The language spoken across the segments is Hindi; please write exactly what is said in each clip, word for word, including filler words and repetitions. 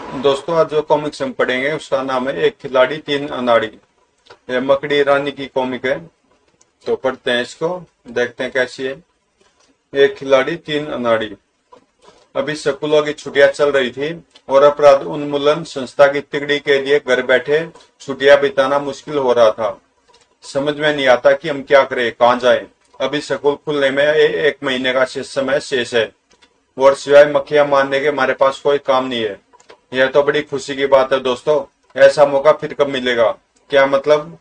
दोस्तों, आज जो कॉमिक्स हम पढ़ेंगे उसका नाम है एक खिलाड़ी तीन अनाड़ी। ये मकड़ी रानी की कॉमिक है। तो पढ़ते हैं इसको, देखते हैं कैसी है। एक खिलाड़ी तीन अनाड़ी। अभी स्कूलों की छुट्टियां चल रही थी और अपराध उन्मूलन संस्था की तिगड़ी के लिए घर बैठे छुट्टियां बिताना मुश्किल हो रहा था। समझ में नहीं आता कि हम क्या करें, कहाँ जाएं। अभी स्कूल खुलने में ए, एक महीने का शेष समय शेष है और सिवाय मक्खियां मारने के हमारे पास कोई काम नहीं है। यह तो बड़ी खुशी की बात है दोस्तों। ऐसा मौका फिर कब मिलेगा? क्या मतलब?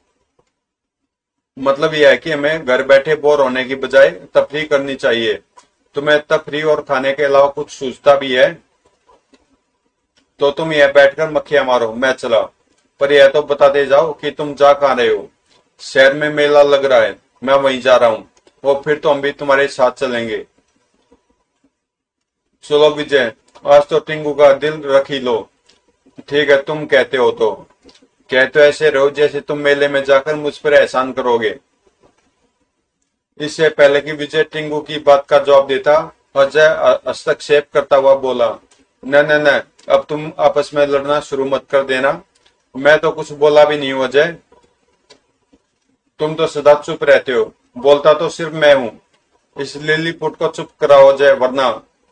मतलब यह है कि हमें घर बैठे बोर होने की बजाय तफरीह करनी चाहिए। तुम्हें तफरीह और खाने के अलावा कुछ सूझता भी है तो तुम यह बैठकर मक्खियां मारो, मैं चला। पर यह तो बताते जाओ कि तुम जा कहाँ रहे हो। शहर में मेला लग रहा है, मैं वहीं जा रहा हूँ। और फिर तो हम भी तुम्हारे साथ चलेंगे। चलो विजय, आज तो टिंगू का दिल रख ही लो। ठीक है, तुम कहते हो तो। कहते ऐसे रहो जैसे तुम मेले में जाकर मुझ पर एहसान करोगे। इससे पहले कि विजय टिंगू की बात का जवाब देता, अजय हस्तक्षेप करता हुआ बोला, न न न, अब तुम आपस में लड़ना शुरू मत कर देना। मैं तो कुछ बोला भी नहीं हूं अजय। तुम तो सदा चुप रहते हो, बोलता तो सिर्फ मैं हूं। इस लिलीपुट को चुप कराओ अजय, वरना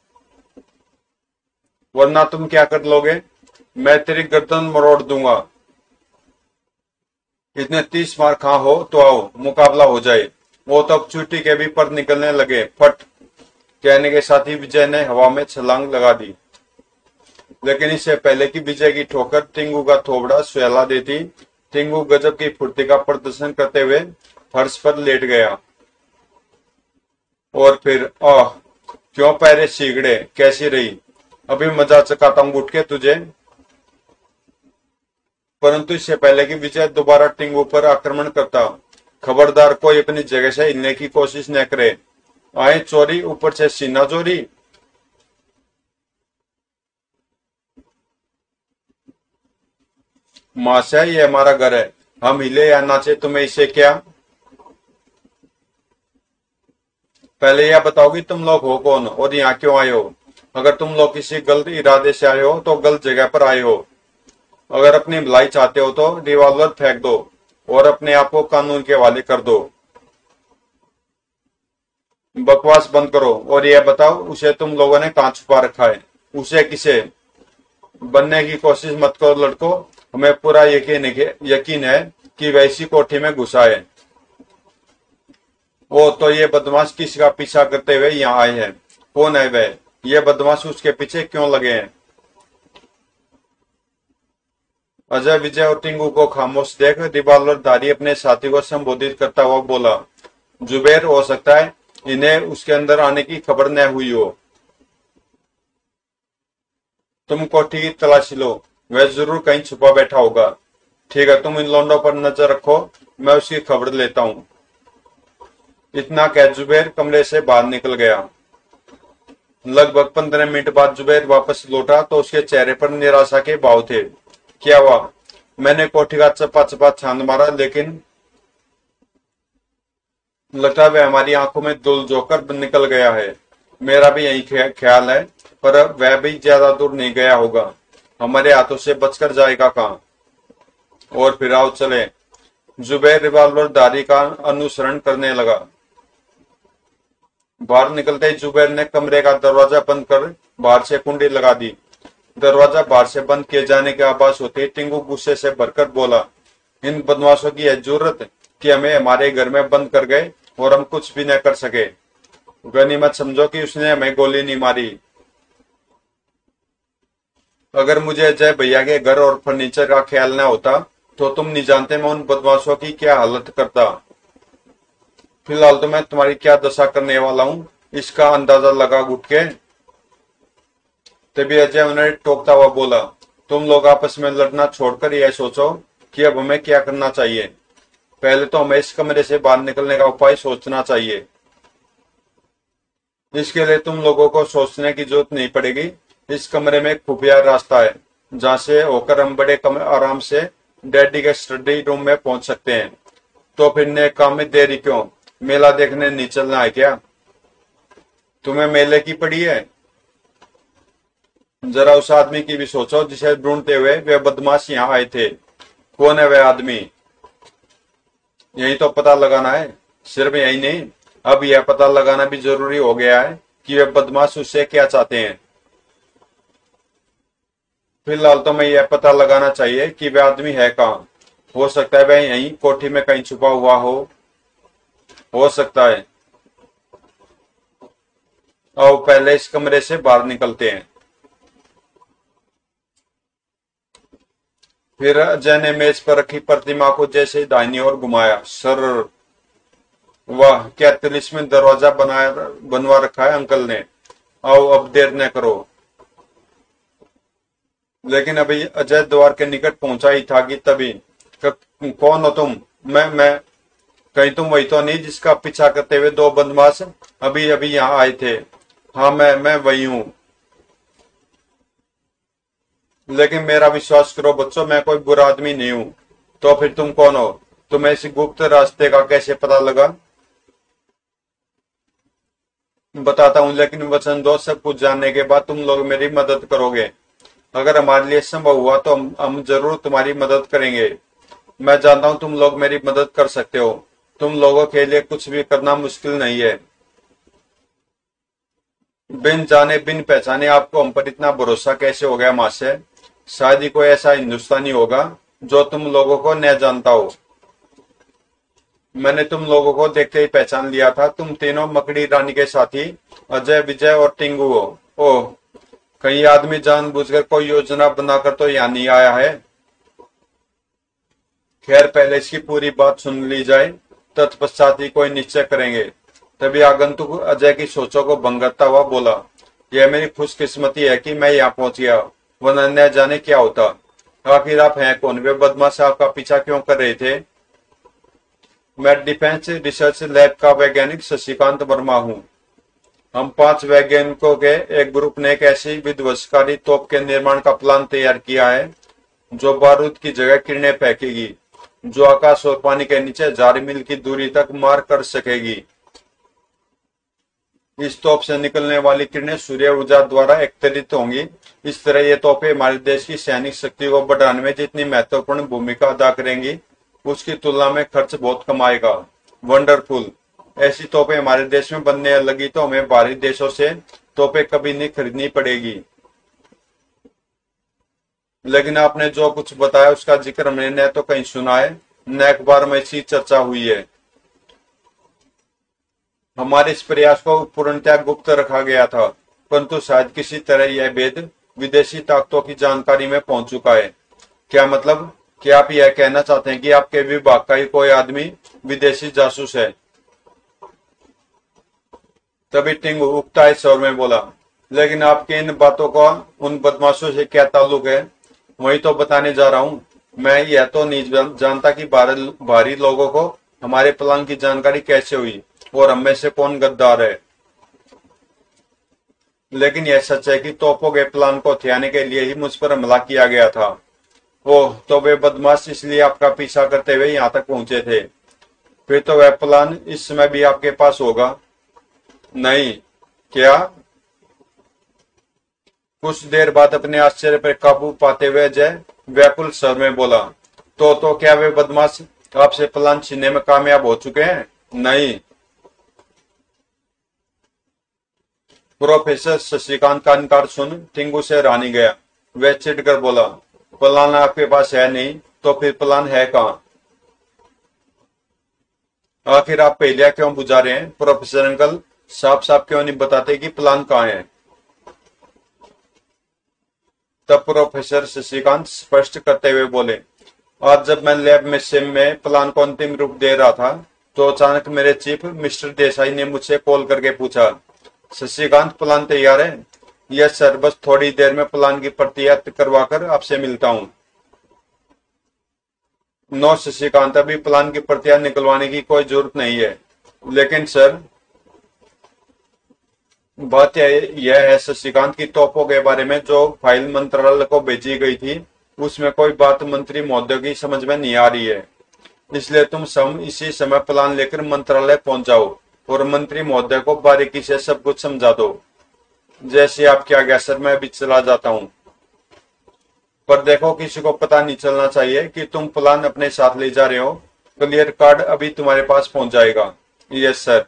वरना तुम क्या कर लोगे? मैं तेरी गर्दन मरोड़ दूंगा। इतने तीस मार खा हो तो आओ, मुकाबला हो जाए। वो तो अब चूटी के भी पर निकलने लगे। फट कहने के साथ ही विजय ने हवा में छलांग लगा दी। लेकिन इससे पहले कि विजय की ठोकर टिंगू का थोबड़ा सुहला देती, टिंगू गजब की फुर्ती का प्रदर्शन करते हुए फर्श पर लेट गया। और फिर आह, क्यों पैरे सीगड़े, कैसी रही? अभी मजा चकाता हूं उठ के तुझे। परंतु इससे पहले कि विजय दोबारा टिंगू पर आक्रमण करता, खबरदार कोई अपनी जगह से हिलने की कोशिश न करे। आए चोरी, ऊपर से सीना चोरी। महाशय, ये हमारा घर है, हम हिले या नाचे तुम्हें इससे क्या? पहले यह बताओ कि तुम लोग हो कौन और यहाँ क्यों आए हो। अगर तुम लोग किसी गलत इरादे से आए हो तो गलत जगह पर आए हो। अगर अपनी भलाई चाहते हो तो रिवॉल्वर फेंक दो और अपने आप को कानून के हवाले कर दो। बकवास बंद करो और यह बताओ, उसे तुम लोगों ने कहाँ छुपा रखा है? उसे किसे? बनने की कोशिश मत करो लड़को। हमें पूरा यकीन है यकीन है कि वैसी कोठी में घुसा है। वो तो ये बदमाश किसका पीछा करते हुए यहाँ आए हैं? कौन है वह? ये बदमाश उसके पीछे क्यों लगे हैं? अजय विजय और टिंगू को खामोश देख रिवॉल्वरधारी अपने साथी को संबोधित करता हुआ बोला, जुबेर, हो सकता है इन्हें उसके अंदर आने की खबर न हुई हो। तुम कोठी की तलाशी लो, वह जरूर कहीं छुपा बैठा होगा। ठीक है, तुम इन लौंडों पर नजर रखो, मैं उसकी खबर लेता हूँ। इतना कह जुबेर कमरे से बाहर निकल गया। लगभग पंद्रह मिनट बाद जुबेर वापस लौटा तो उसके चेहरे पर निराशा के भाव थे। क्या हुआ? मैंने कोठी का चपा चपा छान मारा, लेकिन लगता है वह हमारी आंखों में धूल झोंकर निकल गया है। मेरा भी यही ख्याल है, पर वह भी ज्यादा दूर नहीं गया होगा। हमारे हाथों से बचकर जाएगा कहाँ? और फिर आओ चले। जुबैर रिवॉल्वरधारी का अनुसरण करने लगा। बाहर निकलते ही जुबैर ने कमरे का दरवाजा बंद कर बाहर से कुंडी लगा दी। दरवाजा बाहर से बंद किए जाने के आवाज होते टिंगू गुस्से से भरकर बोला, इन बदमाशों की है जरूरत कि हमें हमारे घर में बंद कर गए और हम कुछ भी न कर सके। गनीमत समझो कि उसने हमें गोली नहीं मारी। अगर मुझे अजय भैया के घर और फर्नीचर का ख्याल न होता तो तुम नहीं जानते मैं उन बदमाशों की क्या हालत करता। फिलहाल तो मैं तुम्हारी क्या दशा करने वाला हूँ, इसका अंदाजा लगा उठ के। तभी अजय उन्हें टोकता हुआ बोला, तुम लोग आपस में लड़ना छोड़कर यह सोचो कि अब हमें क्या करना चाहिए। पहले तो हमें इस कमरे से बाहर निकलने का उपाय सोचना चाहिए। इसके लिए तुम लोगों को सोचने की जरूरत नहीं पड़ेगी। इस कमरे में एक खुफिया रास्ता है जहां से होकर हम बड़े कमरे आराम से डैडी के स्टडी रूम में पहुंच सकते हैं। तो फिर नए काम में देरी क्यों? मेला देखने नहीं चलना है क्या? तुम्हें मेले की पड़ी है? जरा उस आदमी की भी सोचो जिसे ढूंढते हुए वे बदमाश यहाँ आए थे। कौन है वह आदमी? यही तो पता लगाना है। सिर्फ यही नहीं, अब यह पता लगाना भी जरूरी हो गया है कि वे बदमाश उससे क्या चाहते हैं। फिलहाल तो मैं यह पता लगाना चाहिए कि वह आदमी है कहाँ। हो सकता है वह यहीं कोठी में कहीं छुपा हुआ हो हो सकता है। और पहले इस कमरे से बाहर निकलते हैं। फिर अजय ने मेज पर रखी प्रतिमा को जैसे दाहिनी ओर घुमाया। सर, वाह, क्या तिलिस्मी दरवाजा बनाया बनवा रखा है अंकल ने। आओ अब देर न करो। लेकिन अभी अजय द्वार के निकट पहुंचा ही था कि तभी, कौन हो तुम? मैं मैं कहीं तुम वही तो नहीं जिसका पीछा करते हुए दो बदमाश अभी अभी यहाँ आए थे? हाँ, मैं मैं वही हूँ। लेकिन मेरा विश्वास करो बच्चों, मैं कोई बुरा आदमी नहीं हूँ। तो फिर तुम कौन हो? तुम्हें इस गुप्त रास्ते का कैसे पता लगा? बताता हूँ, लेकिन वचन दो सब कुछ जानने के बाद तुम लोग मेरी मदद करोगे। अगर हमारे लिए संभव हुआ तो हम, हम जरूर तुम्हारी मदद करेंगे। मैं जानता हूँ तुम लोग मेरी मदद कर सकते हो। तुम लोगों के लिए कुछ भी करना मुश्किल नहीं है। बिन जाने बिन पहचाने आपको हम पर इतना भरोसा कैसे हो गया मासे? शायद ही कोई ऐसा हिंदुस्तानी होगा जो तुम लोगों को न जानता हो। मैंने तुम लोगों को देखते ही पहचान लिया था। तुम तीनों मकड़ी रानी के साथी अजय, विजय और टिंगू हो। ओह, कहीं आदमी जानबूझकर कोई योजना बनाकर तो यहाँ नहीं आया है। खैर, पहले इसकी पूरी बात सुन ली जाए, तत्पश्चात ही कोई निश्चय करेंगे। तभी आगंतुक अजय की सोचों को भंग करता हुआ बोला, यह मेरी खुशकिस्मती है कि मैं यहाँ पहुंच गया, वरना न जाने क्या होता। आखिर आप हैं कौन? वे बदमाश आपका पीछा क्यों कर रहे थे? मैं डिफेंस रिसर्च लैब का वैज्ञानिक शशिकांत वर्मा हूँ। हम पांच वैज्ञानिकों के एक ग्रुप ने एक ऐसी विध्वंसकारी तोप के निर्माण का प्लान तैयार किया है जो बारूद की जगह किरणें फेंकेगी, जो आकाश और पानी के नीचे हजार मील की दूरी तक मार कर सकेगी। इस तोप से निकलने वाली किरणें सूर्य ऊर्जा द्वारा एकत्रित होंगी। इस तरह ये तोपें हमारे देश की सैनिक शक्ति को बढ़ाने में जितनी महत्वपूर्ण भूमिका अदा करेंगी, उसकी तुलना में खर्च बहुत कम आएगा। वंडरफुल। ऐसी तोपें हमारे देश में बनने लगी तो हमें बाहरी देशों से तोपें कभी नहीं खरीदनी पड़ेगी। लेकिन आपने जो कुछ बताया उसका जिक्र हमने न तो कहीं सुना है, न अखबार में इसकी चर्चा हुई है। हमारे इस प्रयास को पूर्णतः गुप्त रखा गया था, परंतु शायद किसी तरह यह भेद विदेशी ताकतों की जानकारी में पहुंच चुका है। क्या मतलब? क्या आप यह कहना चाहते हैं कि आपके विभाग का ही कोई आदमी विदेशी जासूस है? तभी टिंगू उकताए स्वर में बोला, लेकिन आपकी इन बातों का उन बदमाशों से क्या ताल्लुक है? वही तो बताने जा रहा हूँ। मैं यह तो नहीं जानता कि बाहरी लोगों को हमारे प्लान की जानकारी कैसे हुई और हम में से कौन गद्दार है। लेकिन यह सच है कि तोपों के प्लान को हथियाने के लिए ही मुझ पर हमला किया गया था। ओह, तो वे बदमाश इसलिए आपका पीछा करते हुए यहाँ तक पहुंचे थे। फिर तो वह प्लान इस समय भी आपके पास होगा। नहीं। क्या? कुछ देर बाद अपने आश्चर्य पर काबू पाते हुए अजय व्याकुल स्वर में बोला, तो तो क्या वे बदमाश आपसे प्लान छीनने में कामयाब हो चुके हैं? नहीं। प्रोफेसर शशिकांत का इनकार सुन टिंगू से रानी गया। वह चिढ़कर बोला, प्लान आपके पास है नहीं तो फिर प्लान है कहाँ? आखिर आप पहलिया क्यों बुझा रहे हैं? प्रोफेसर अंकल साफ साफ क्यों नहीं बताते कि प्लान कहाँ है? तब प्रोफेसर शशिकांत स्पष्ट करते हुए बोले, आज जब मैं लैब में सिम में प्लान को अंतिम रूप दे रहा था तो अचानक मेरे चीफ मिस्टर देसाई ने मुझसे कॉल करके पूछा, शशिकांत प्लान तैयार है? यस सर, बस थोड़ी देर में प्लान की प्रतियां करवाकर आपसे मिलता हूँ। नो शशिकांत, अभी प्लान की प्रतियां निकलवाने की कोई जरूरत नहीं है। लेकिन सर, बात यह है शशिकांत की तोपों के बारे में जो फाइल मंत्रालय को भेजी गई थी उसमें कोई बात मंत्री महोदय की समझ में नहीं आ रही है। इसलिए तुम सब इसी समय प्लान लेकर मंत्रालय पहुंच जाओ और मंत्री महोदय को बारीकी से सब कुछ समझा दो। जैसे आप क्या गया सर, मैं भी चला जाता हूँ। पर देखो, किसी को पता नहीं चलना चाहिए कि तुम प्लान अपने साथ ले जा रहे हो। क्लियर कार्ड अभी तुम्हारे पास पहुंच जाएगा। Yes sir.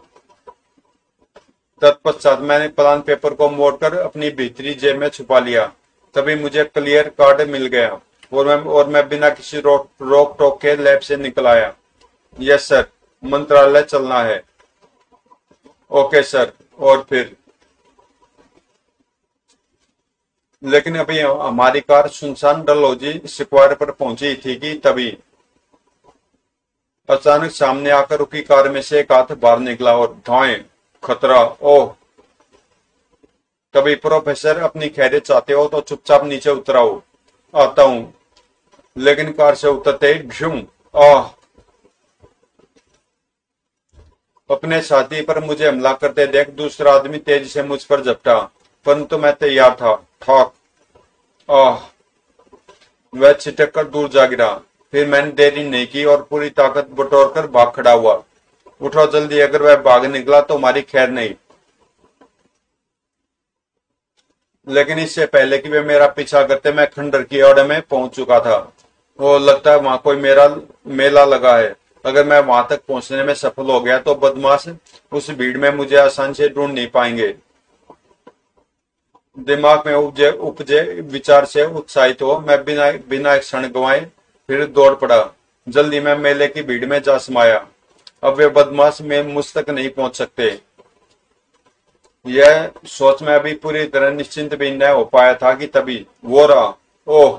तत्पश्चात मैंने प्लान पेपर को मोड़कर अपनी भीतरी जेब में छुपा लिया। तभी मुझे क्लियर कार्ड मिल गया और मैं और मैं बिना किसी रोक रोक टोक के लैब से निकल आया। यस सर, मंत्रालय चलना है। Okay sir. और फिर? लेकिन अभी हमारी कार सुनसान डलहौजी स्क्वायर पर पहुंची थी कि तभी अचानक सामने आकर रुकी कार में से एक हाथ बाहर निकला और धाएं। खतरा। ओह। तभी प्रोफेसर, अपनी खैरियत चाहते हो तो चुपचाप नीचे उतराओ। आता हूं। लेकिन कार से उतरते ही झुम। आह। अपने साथी पर मुझे हमला करते देख दूसरा आदमी तेजी से मुझ पर झपटा, परंतु मैं तैयार था। ठॉक। आह। वह छिटक कर दूर जा गिरा। फिर मैंने देरी नहीं की और पूरी ताकत बटोर कर भाग खड़ा हुआ। उठो जल्दी, अगर वह भाग निकला तो हमारी खैर नहीं। लेकिन इससे पहले कि वे मेरा पीछा करते, मैं खंडर की ओर में पहुंच चुका था। वो लगता है वहां कोई मेरा मेला लगा है। अगर मैं वहां तक पहुंचने में सफल हो गया तो बदमाश उस भीड़ में मुझे आसानी से ढूंढ नहीं पाएंगे। दिमाग में उपजे उपजे विचार से उत्साहित हो मैं बिना बिना एक क्षण गंवाए फिर दौड़ पड़ा। जल्दी मैं मेले की भीड़ में जा समाया। अब वे बदमाश में मुझ तक नहीं पहुंच सकते। यह सोच में अभी पूरी तरह निश्चिंत भी न हो पाया था कि तभी वो रहा। ओह।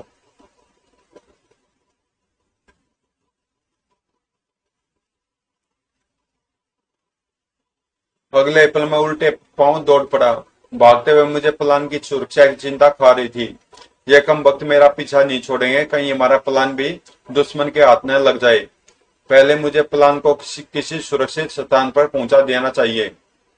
अगले पल में उल्टे पांव दौड़ पड़ा। भागते हुए मुझे प्लान की सुरक्षा की चिंता खा रही थी। यह कम वक्त मेरा पीछा नहीं छोड़ेंगे, कहीं हमारा प्लान भी दुश्मन के हाथ में लग जाए। पहले मुझे प्लान को किसी, किसी सुरक्षित स्थान पर पहुंचा देना चाहिए।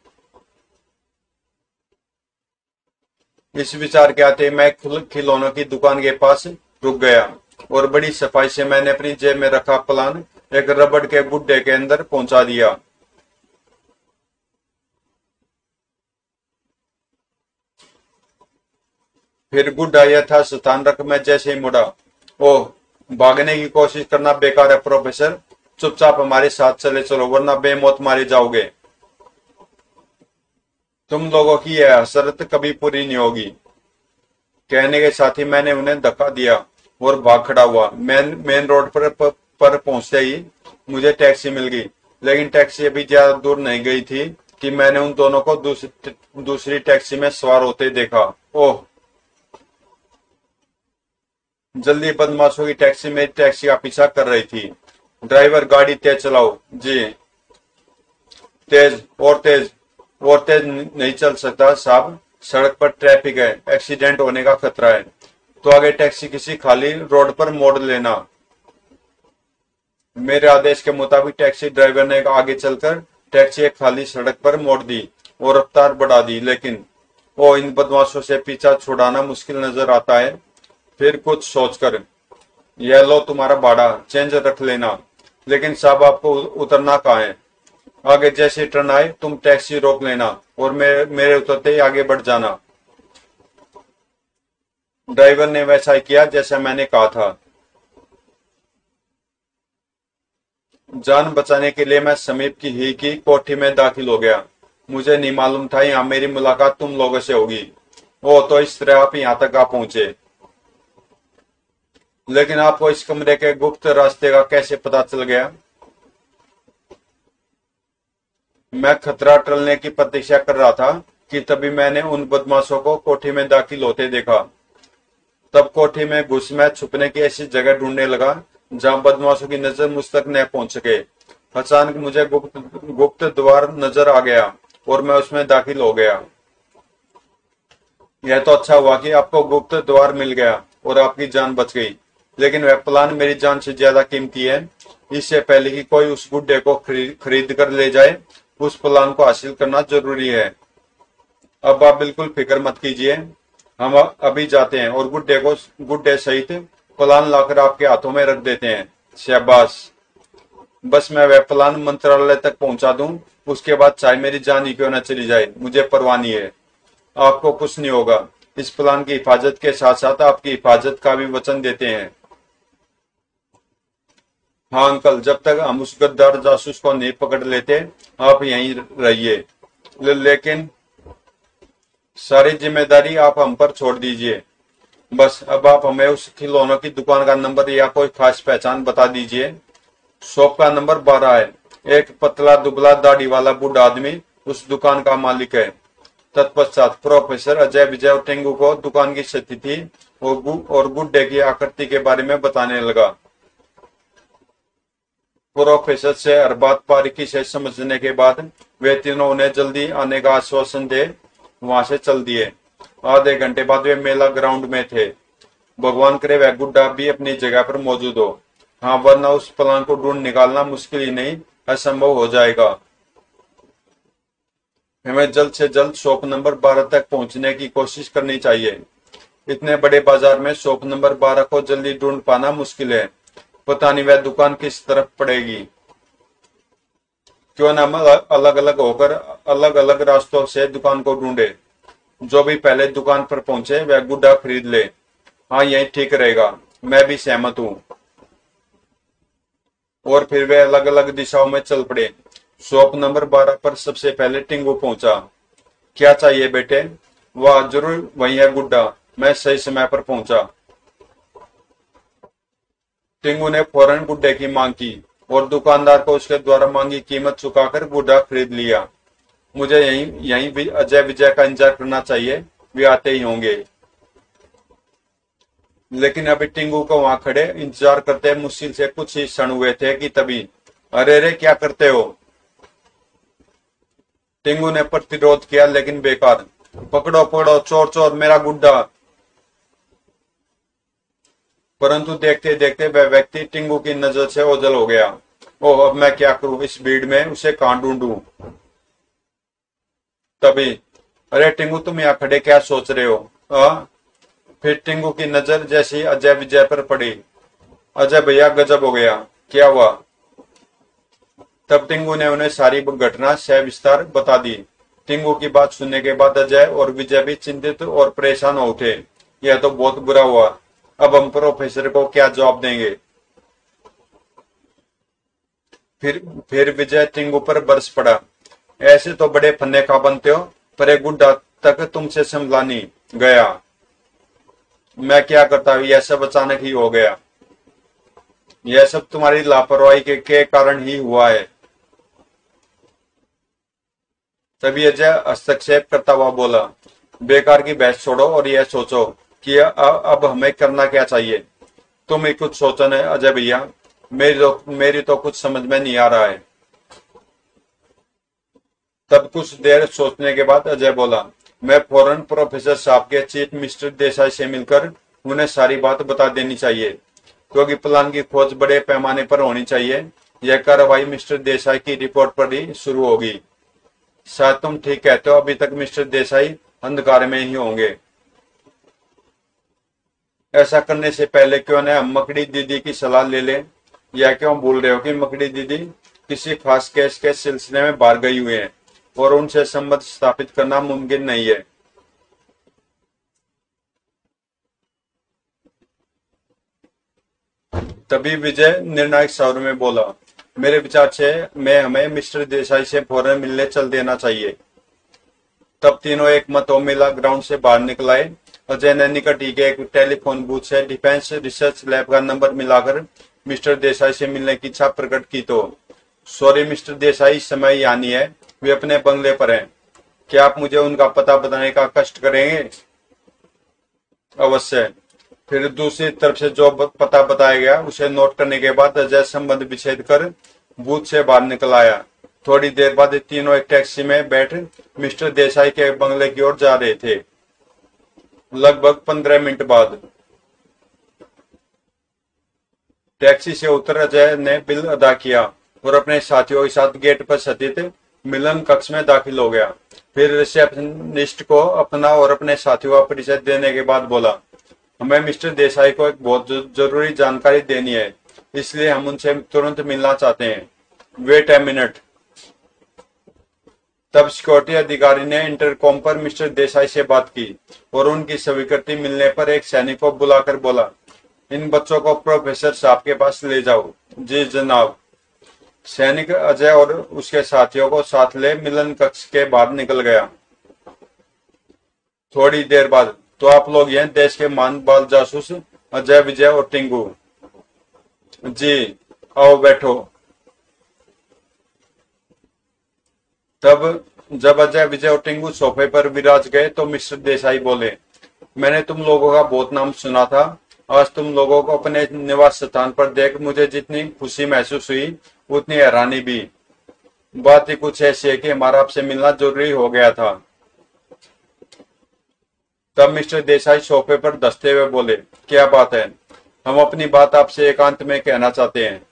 इस विचार के आते मैं खिलौनों की दुकान के पास रुक गया और बड़ी सफाई से मैंने अपनी जेब में रखा प्लान एक रबड़ के गुड्डे के अंदर पहुंचा दिया। फिर गुड्डा यथा स्थान रख मैं जैसे ही मुड़ा। ओह। भागने की कोशिश करना बेकार है प्रोफेसर, चुपचाप हमारे साथ चले चलो वरना बेमौत मारे जाओगे। तुम लोगों की यह हसरत कभी पूरी नहीं होगी। कहने के साथ ही मैंने उन्हें धक्का दिया और भाग खड़ा हुआ। मेन मेन रोड पर पर, पर पहुंचते ही मुझे टैक्सी मिल गई। लेकिन टैक्सी अभी ज्यादा दूर नहीं गई थी कि मैंने उन दोनों को दूसरी दूसरी टैक्सी में सवार होते देखा। ओह। जल्दी, बदमाशों की टैक्सी मेरी टैक्सी का पीछा कर रही थी। ड्राइवर, गाड़ी तेज चलाओ। जी। तेज और तेज और तेज नहीं चल सकता साहब, सड़क पर ट्रैफिक है, एक्सीडेंट होने का खतरा है। तो आगे टैक्सी किसी खाली रोड पर मोड़ लेना। मेरे आदेश के मुताबिक टैक्सी ड्राइवर ने आगे चलकर टैक्सी एक खाली सड़क पर मोड़ दी और रफ्तार बढ़ा दी। लेकिन ओ, इन बदमाशों से पीछा छुड़ाना मुश्किल नजर आता है। फिर कुछ सोचकर, यह लो तुम्हारा भाड़ा, चेंज रख लेना। लेकिन साहब, आपको उतरना कहाँ है? आगे जैसे टर्न आए तुम टैक्सी रोक लेना और मेरे मेरे उतरते ही आगे बढ़ जाना। ड्राइवर ने वैसा ही किया जैसा मैंने कहा था। जान बचाने के लिए मैं समीप की ही की कोठी में दाखिल हो गया। मुझे नहीं मालूम था यहाँ मेरी मुलाकात तुम लोगों से होगी। ओ, तो इस तरह आप यहाँ तक आ पहुंचे। लेकिन आपको इस कमरे के गुप्त रास्ते का कैसे पता चल गया? मैं खतरा टलने की प्रतीक्षा कर रहा था कि तभी मैंने उन बदमाशों को कोठी में दाखिल होते देखा। तब कोठी में घुस मैं छुपने की ऐसी जगह ढूंढने लगा जहां बदमाशों की नजर मुझ तक न पहुंच सके। अचानक मुझे गुप्त गुप्त द्वार नजर आ गया और मैं उसमें दाखिल हो गया। यह तो अच्छा हुआ कि आपको गुप्त द्वार मिल गया और आपकी जान बच गई, लेकिन वह प्लान मेरी जान से ज्यादा कीमती है। इससे पहले कि कोई उस गुड्डे को खरीद खरीद कर ले जाए, उस प्लान को हासिल करना जरूरी है। अब आप बिल्कुल फिक्र मत कीजिए, हम अभी जाते हैं और गुड्डे को गुड्डे सहित प्लान लाकर आपके हाथों में रख देते हैं। शाबाश। बस मैं वह प्लान मंत्रालय तक पहुंचा दूं, उसके बाद चाहे मेरी जान ही क्यों न चली जाए, मुझे परवाह नहीं है। आपको कुछ नहीं होगा। इस प्लान की हिफाजत के साथ साथ आपकी हिफाजत का भी वचन देते हैं। हाँ अंकल, जब तक हम उस गद्दार जासूस को नहीं पकड़ लेते आप यहीं रहिए, ले, लेकिन सारी जिम्मेदारी आप हम पर छोड़ दीजिए। बस अब आप हमें उस खिलौनों की दुकान का नंबर या कोई खास पहचान बता दीजिए। शॉप का नंबर बारह है। एक पतला दुबला दाढ़ी वाला बूढ़ा आदमी उस दुकान का मालिक है। तत्पश्चात प्रोफेसर अजय विजय और टेंगू को दुकान की स्थिति और गुड्डे की आकृति के बारे में बताने लगा। प्रोफेसर से हर बात बारीकी से समझने के बाद वे तीनों उन्हें जल्दी आने का आश्वासन दे वहां से चल दिए। आधे घंटे बाद वे मेला ग्राउंड में थे। भगवान करे वह गुड्डा भी अपनी जगह पर मौजूद हो। हाँ, वरना उस प्लान को ढूंढ निकालना मुश्किल ही नहीं असंभव हो जाएगा। हमें जल्द से जल्द शॉप नंबर बारह तक पहुंचने की कोशिश करनी चाहिए। इतने बड़े बाजार में शॉप नंबर बारह को जल्दी ढूंढ पाना मुश्किल है। पता नहीं वह दुकान किस तरफ पड़ेगी। क्यों ना हम अलग अलग होकर अलग अलग रास्तों से दुकान को ढूंढे। जो भी पहले दुकान पर पहुंचे वह गुड्डा खरीद ले। हाँ, यही ठीक रहेगा, मैं भी सहमत हूँ। और फिर वे अलग अलग दिशाओं में चल पड़े। शॉप नंबर बारह पर सबसे पहले टिंगू पहुंचा। क्या चाहिए बेटे? वाह, जरूर वही है गुड्डा, मैं सही समय पर पहुंचा। टिंगू ने फौरन गुड्डे की मांग की और दुकानदार को उसके द्वारा मांगी कीमत चुकाकर गुड्डा खरीद लिया। मुझे यहीं यहीं भी अजय विजय का इंतजार करना चाहिए, वे आते ही होंगे। लेकिन अभी टिंगू को वहां खड़े इंतजार करते मुश्किल से कुछ ही क्षण हुए थे कि तभी, अरे रे क्या करते हो? टिंगू ने प्रतिरोध किया लेकिन बेकार। पकड़ो पकड़ो, चोर चोर, मेरा गुड्डा। परंतु देखते देखते वह व्यक्ति टिंगू की नजर से ओझल हो गया। ओह, अब मैं क्या करूं? इस भीड़ में उसे कहां ढूंढूं? तभी, अरे टिंगू, तुम यहाँ खड़े क्या सोच रहे हो? आ? फिर टिंगू की नजर जैसी अजय विजय पर पड़ी। अजय भैया, गजब हो गया, क्या हुआ? तब टिंगू ने उन्हें सारी घटना सविस्तार बता दी। टिंगू की बात सुनने के बाद अजय और विजय भी चिंतित और परेशान हो उठे। यह तो बहुत बुरा हुआ, अब हम प्रोफेसर को क्या जवाब देंगे? फिर फिर विजय टिंगू पर बरस पड़ा। ऐसे तो बड़े फन्ने का बनते हो, पर एक गुड्डा तक तुमसे संभला नहीं गया। मैं क्या करता हूं, यह सब अचानक ही हो गया। यह सब तुम्हारी लापरवाही के, के कारण ही हुआ है। तभी अजय हस्तक्षेप करता हुआ बोला, बेकार की बहस छोड़ो और यह सोचो कि अब हमें करना क्या चाहिए। तुम ही कुछ सोचो न अजय भैया, मेरी तो मेरी तो कुछ समझ में नहीं आ रहा है। तब कुछ देर सोचने के बाद अजय बोला, मैं फौरन प्रोफेसर साहब के चीफ मिस्टर देसाई से मिलकर उन्हें सारी बात बता देनी चाहिए, क्योंकि प्लान की खोज बड़े पैमाने पर होनी चाहिए। यह कार्रवाई मिस्टर देसाई की रिपोर्ट पर ही शुरू होगी। शायद तुम ठीक कहते हो, अभी तक मिस्टर देसाई अंधकार में ही होंगे। ऐसा करने से पहले क्यों न हम मकड़ी दीदी की सलाह ले लें। यह क्यों भूल रहे हो कि मकड़ी दीदी किसी खास केस के सिलसिले में बाहर गई हुई है और उनसे संबंध स्थापित करना मुमकिन नहीं है। तभी विजय निर्णायक स्वर में बोला, मेरे विचार से मैं हमें मिस्टर देसाई से फौरन मिलने चल देना चाहिए। तब तीनों एक मत मिला ग्राउंड से बाहर निकल आए। अजय ने निकट ही के एक टेलीफोन बूथ से डिफेंस रिसर्च लैब का नंबर मिलाकर मिस्टर देसाई से मिलने की इच्छा प्रकट की। तो सॉरी मिस्टर देसाई, इस समय यहाँ नहीं है, वे अपने बंगले पर हैं। क्या आप मुझे उनका पता बताने का कष्ट करेंगे? अवश्य। फिर दूसरी तरफ से जो पता बताया गया उसे नोट करने के बाद अजय संबंध विच्छेद कर बूथ से बाहर निकल आया। थोड़ी देर बाद तीनों एक टैक्सी में बैठ मिस्टर देसाई के बंगले की ओर जा रहे थे। लगभग पंद्रह मिनट बाद टैक्सी से उतर अजय ने बिल अदा किया और अपने साथियों के साथ गेट पर स्थित मिलन कक्ष में दाखिल हो गया। फिर रिसेप्शनिस्ट को अपना और अपने साथियों का परिचय देने के बाद बोला, हमें मिस्टर देसाई को एक बहुत जरूरी जानकारी देनी है, इसलिए हम उनसे तुरंत मिलना चाहते हैं। Wait a minute. तब सिक्योरिटी अधिकारी ने इंटरकॉम पर मिस्टर देसाई से बात की और उनकी स्वीकृति मिलने पर एक सैनिक को बुलाकर बोला, इन बच्चों को प्रोफेसर साहब के पास ले जाओ। जी जनाब। सैनिक अजय और उसके साथियों को साथ ले मिलन कक्ष के बाहर निकल गया। थोड़ी देर बाद, तो आप लोग हैं देश के मान बाल जासूस अजय, विजय और टिंगू? जी, आओ बैठो। तब जब अजय, विजय और टिंगू सोफे पर विराज गए तो मिस्टर देसाई बोले, मैंने तुम लोगों का बहुत नाम सुना था। आज तुम लोगों को अपने निवास स्थान पर देख मुझे जितनी खुशी महसूस हुई उतनी हैरानी भी। बात ही कुछ ऐसी है कि हमारा आपसे मिलना जरूरी हो गया था। तब मिस्टर देसाई सोफे पर धंसते हुए बोले, क्या बात है? हम अपनी बात आपसे एकांत में कहना चाहते हैं।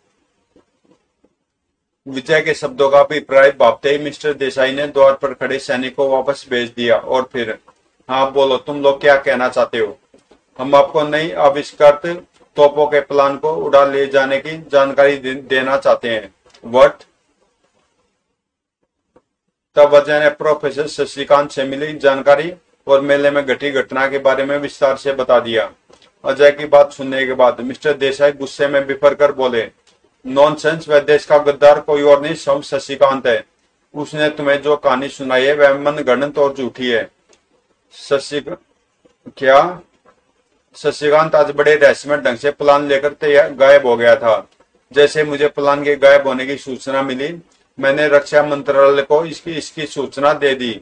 विजय के शब्दों का अभिप्राय भापते ही मिस्टर देसाई ने द्वार पर खड़े सैनिक को वापस भेज दिया और फिर, हाँ बोलो, तुम लोग क्या कहना चाहते हो? हम आपको नई आविष्कृत तोपों के प्लान को उड़ा ले जाने की जानकारी दे, देना चाहते हैं। व्हाट? तब अजय ने प्रोफेसर शशिकांत से मिली जानकारी और मेले में घटी घटना के बारे में विस्तार से बता दिया। अजय की बात सुनने के बाद मिस्टर देसाई गुस्से में बिफर कर बोले, नॉनसेंस, वह देश का गद्दार कोई और नहीं, स्वयं शशिकांत है। उसने तुम्हें जो कहानी सुनाई है वह मनगढ़ंत और झूठी है। शशिकांत क्या? शशिकांत आज बड़े रहस्यमय ढंग से प्लान लेकर गायब हो गया था। जैसे मुझे प्लान के गायब होने की सूचना मिली, मैंने रक्षा मंत्रालय को इसकी इसकी सूचना दे दी।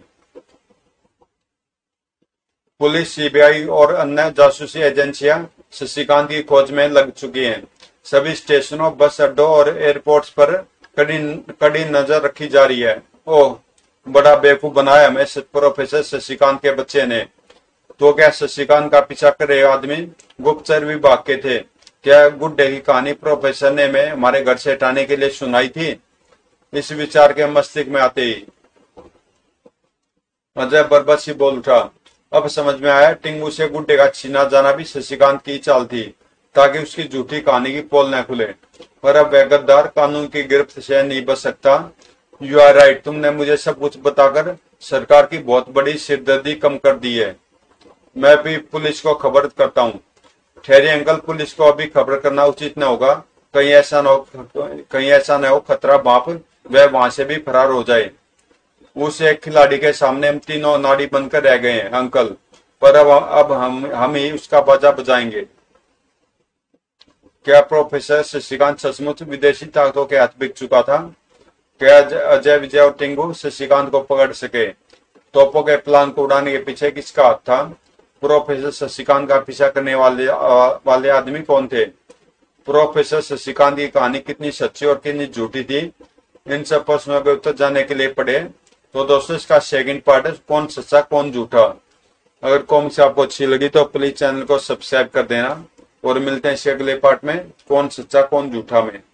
पुलिस, सीबीआई और अन्य जासूसी एजेंसियां शशिकांत की खोज में लग चुकी हैं। सभी स्टेशनों, बस अड्डों और एयरपोर्ट्स पर कड़ी कड़ी नजर रखी जा रही है। ओह, बड़ा बेवकूफ बनाया हमें प्रोफेसर शशिकांत के बच्चे ने। तो क्या शशिकांत का पीछा करे आदमी गुप्तचर विभाग के थे? क्या गुड्डे की कहानी प्रोफेसर ने मैं हमारे घर से हटाने के लिए सुनाई थी? इस विचार के मस्तिष्क में आते ही अजय बरबस बोल उठा, अब समझ में आया, टिंगू से गुड्डे का छीना जाना भी शशिकांत की चाल थी ताकि उसकी झूठी कहानी की पोल न खुले। पर अब वह गद्दार कानून की गिरफ्त से नहीं बच सकता। यू आर राइट, तुमने मुझे सब कुछ बताकर सरकार की बहुत बड़ी सिरदर्दी कम कर दी है। मैं भी पुलिस को खबर करता हूँ। ठहरे अंकल, पुलिस को अभी खबर करना उचित न होगा। कहीं ऐसा न हो कहीं ऐसा न हो खतरा बाप वह वहां से भी फरार हो जाए। उस एक खिलाड़ी के सामने हम तीनों नाड़ी बनकर रह गए हैं अंकल, पर अब अब हम हम ही उसका बाजा बजाएंगे। क्या प्रोफेसर शशिकांत सचमुच विदेशी ताकतों के हाथ बिक चुका था? क्या अजय, विजय और टिंगू शशिकांत को पकड़ सके? तोपों के प्लान को उड़ाने के पीछे किसका हाथ था? प्रोफेसर शशिकांत का पीछा करने वाले आ, वाले आदमी कौन थे? प्रोफेसर शशिकांत की कहानी कितनी सच्ची और कितनी झूठी थी? इन सब प्रश्नों के उत्तर जानने के लिए पढ़े तो दोस्तों इसका सेकंड पार्ट है, कौन सच्चा कौन झूठा। अगर कॉमिक्स आपको अच्छी लगी तो प्लीज चैनल को सब्सक्राइब कर देना और मिलते हैं इसके अगले पार्ट में, कौन सच्चा कौन झूठा में।